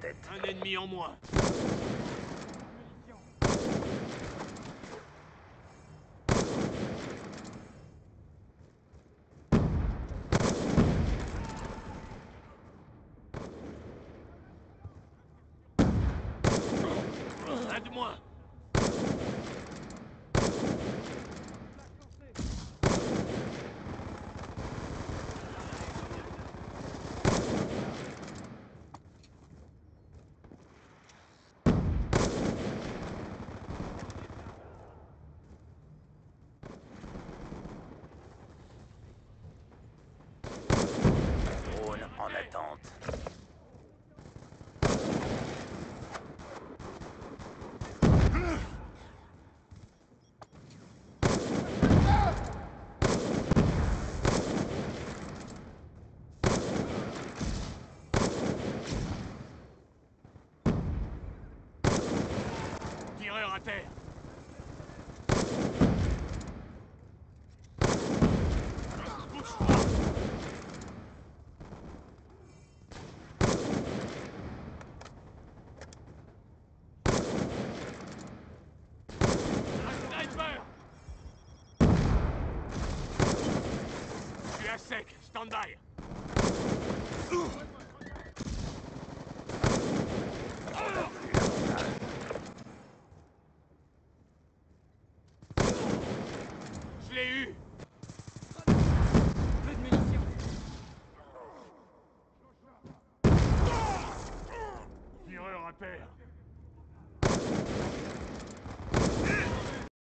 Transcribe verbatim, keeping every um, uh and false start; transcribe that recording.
tête. Un ennemi en moins. Un de moins. Drone en attente. Tireur à terre. Bouge-toi. Un sniper. Je suis à sec. Stand by. Je l'ai eu.